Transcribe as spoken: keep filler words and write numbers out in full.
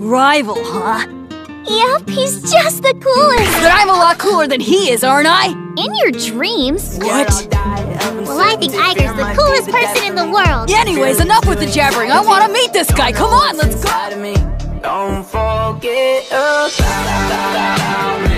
Rival, huh? Yep, he's just the coolest. But I'm a lot cooler than he is, aren't I? In your dreams. What? Well, I think Aiger's the coolest person in the world. Anyways, enough with the jabbering. I want to meet this guy. Come on, let's go. Don't forget about